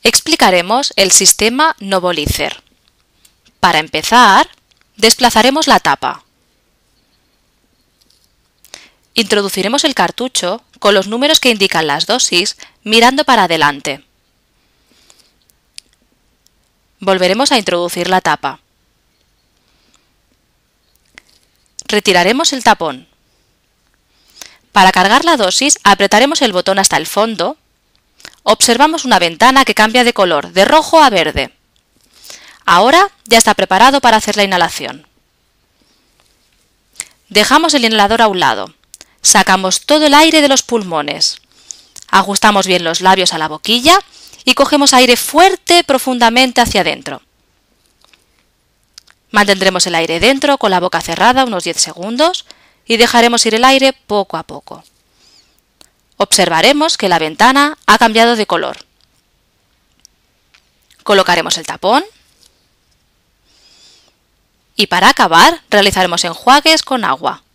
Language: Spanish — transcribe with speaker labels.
Speaker 1: Explicaremos el sistema Novolitzer. Para empezar, desplazaremos la tapa. Introduciremos el cartucho con los números que indican las dosis mirando para adelante. Volveremos a introducir la tapa. Retiraremos el tapón. Para cargar la dosis apretaremos el botón hasta el fondo. Observamos una ventana que cambia de color, de rojo a verde. Ahora ya está preparado para hacer la inhalación. Dejamos el inhalador a un lado. Sacamos todo el aire de los pulmones. Ajustamos bien los labios a la boquilla y cogemos aire fuerte profundamente hacia adentro. Mantendremos el aire dentro con la boca cerrada unos 10 segundos y dejaremos ir el aire poco a poco. Observaremos que la ventana ha cambiado de color. Colocaremos el tapón y para acabar realizaremos enjuagues con agua.